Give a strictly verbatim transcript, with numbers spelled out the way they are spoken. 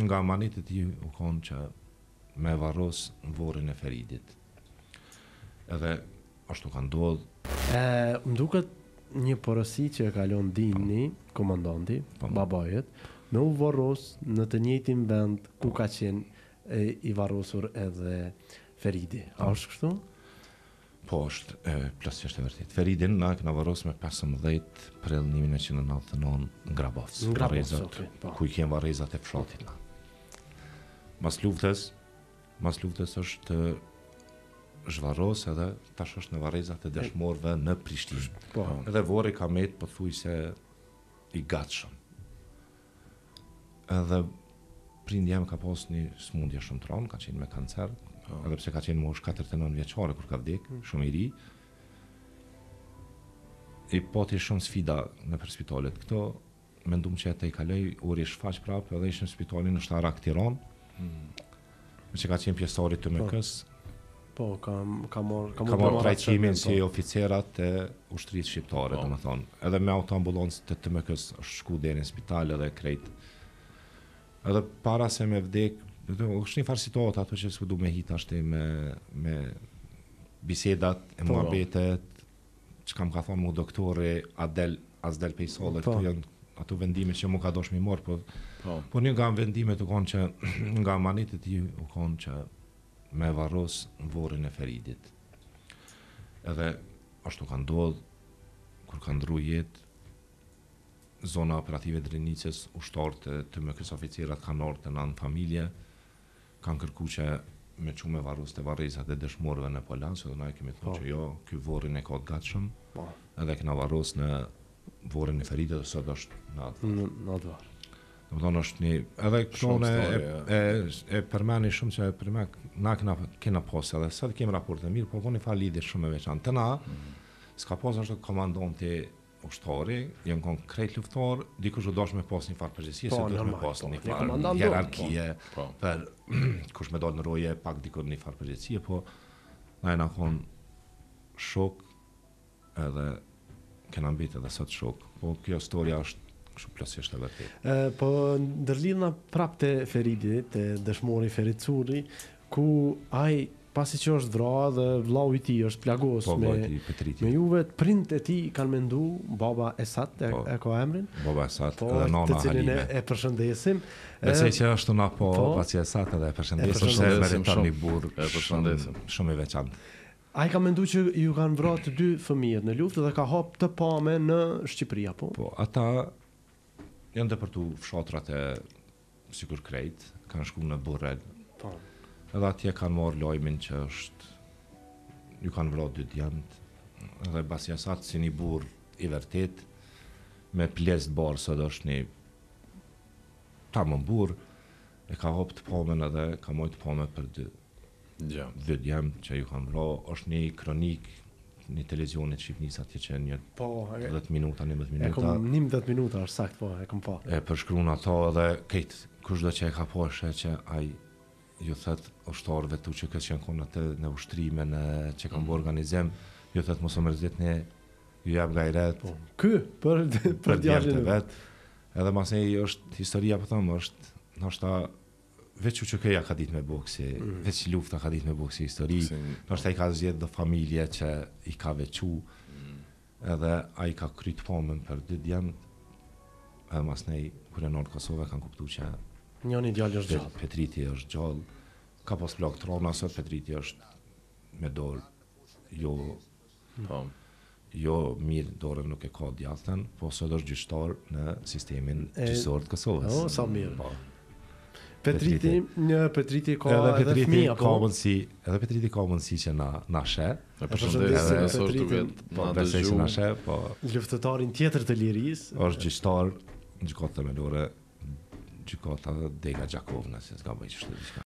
nga manit e tij u konë që me varros vorrin e Feridit. Edhe ashtu ka ndodhur. E, më duket një porosi që e kalon Dini, komandanti, Po. babajet, me u varros në të njëjtin vend ku ka qenë e, i varrosur edhe Feridi. A është kështu? Po është e, plotësisht e vërtet. Feridin na e kena varros me pesëmbëdhjetë prill një mijë nëntëqind e nëntëdhjetë e nëntë në Grabovc. Në Grabovc, Varrezat, okay, po. ku i kemi varrezat e fshatit na. Mas luftës, mas luftës është zhvarros edhe tash është në varrezat e dëshmorëve në Prishtinë. Po. Edhe vorri ka met pothuajse i gatshëm. Edhe prindi jam ka pas një smundje shumë të rëndë, ka qenë me kancer, Po. edhe pse ka qenë moshë katërdhjetë e nëntë vjeçare kur ka vdek, shumë i ri. I pati shumë sfida në për spitalet këto, mendum që ata i kaloj, uri shfaq prapë edhe ishim në spitalin në Shtarak Tiranë, me që ka qenë pjesëtari të M K-s, Po, ka ka marr ka ka marrë trajtimin si po. oficerat e ushtrisë shqiptare, Po. domethënë. Edhe me autoambulancë të T M K-s është shku deri në spital edhe krejt. Edhe para se me vdek, do të është një farë situatë ato që s'u du me hit ashtë me me bisedat e Po. muhabetet, çka më ka thonë mu doktori Adel Azdel Pejsolle, Po. këto janë ato vendime që mu ka dosh mi morë, po Po. po një nga vendimet u konë që nga manit e tij u konë që me varros vorrin e Feridit. Edhe ashtu ka ndodhur kur ka ndru jetë zona operative Drenicës, ushtarët e T M K-s oficerat kanë ardhur të në familje, kanë kërkuar që me çu me varros të varrezat e dëshmorëve në Polancë, dhe na e kemi thënë Po. që jo, ky vorrin e ka të gatshëm, Po. edhe kena varros në vorrin e Feridit dhe sot është në atë. Në në atë varr. Do të thonë është një edhe Shumë këtone e, story, e, e përmeni shumë që për me na kena kena pas edhe sa të kemi raporte mirë, po koni fal lidhje shumë me veçantë. Të na s'ka pas ashtu komandanti ushtari, janë konkret luftar, dikush u dosh me pas një farë përgjegjësie, Po, se duhet me normal, pas po. një Një farë komandant do, hierarkie Po. për kush me dal në roje pak dikur një farë përgjegjësie, po na e na kon shok edhe kena mbet edhe sot shok. Po kjo historia është kështu plotësisht e vërtetë. E, po ndërlidhna prapë te Feridi, te dëshmori Ferit Curri, ku ai pasi që është vrar dhe vllau i tij është plagos Po me vllai i Petriti. me juve të prindët e tij kanë mendu baba Esat e, Po. e ka emrin, Baba Esat po edhe të nana cilin e, Halime. e përshëndesim. Besoj E, që është na po, po. paci Esat edhe e E përshëndesim, se përshëndesim meriton shumë. një burr E përshëndesim. shumë, shumë i veçantë. ai ka mendu që ju kanë vrarë të dy fëmijët në luftë dhe ka hap të pame në Shqipëri apo? Po, ata janë depërtu fshatrat e sikur krejt, kanë shku në Burrel. Po. Edhe atje kanë marrë lajmin që është ju kanë vrarë dy djemtë. Edhe basi Esat si një burr i vërtet me pjesë të barë sot është një tamam burr, e ka hap të pamen edhe ka mojt pame për dy Ja. dy djemtë që ju kanë vrarë. Është një kronik një televizionit Shqipnis atje që një Po, e, dhjetë minuta, njëmbëdhjetë e minuta. kom njëmbëdhjetë minuta është sakt, po, e kom pa. E përshkruan ato edhe kejt kushdo që e ka poshe që ai ju thët ushtarëve tu që këtë që janë konë atë në ushtrime në që kanë bërë organizim, ju thët mos o mërzit një ju jap gajret Po. Ky për për për djemtë djalin e vet. vet. Edhe mas e është historia po thëmë është ndoshta veç u që këja ka ditë me boksi, Mm. veç lufta ka ditë me boksi histori, Si, ndoshta i ka zgjedhë do familje që i ka veçu, edhe ai ka kryt pomën për dy djemtë, edhe mas nej kur e nërë Kosovë kanë kuptu që Njëri djalë është Pe- gjallë. Petriti është gjallë, ka pas plak trona, sot Petriti është me dorë, jo, po. jo mirë dorën nuk e ka djallëtën, po sot është gjyqtar në sistemin E, gjyqësor të Kosovës. o, sa mirë. Po. Petriti, një Petriti ka Edhe edhe Petriti fëmijë ka apo? mundësi, edhe Petriti ka mundësi që na na sheh, E përshëndesim përshëndesim edhe nëse është Petritin. duket po na besoj që na dëgju. sheh, po Luftëtarin tjetër të lirisë. është gjyqtar në gjykata themelore, gjykata Dega Gjakovna, se s'ka bëj që shtë diçka.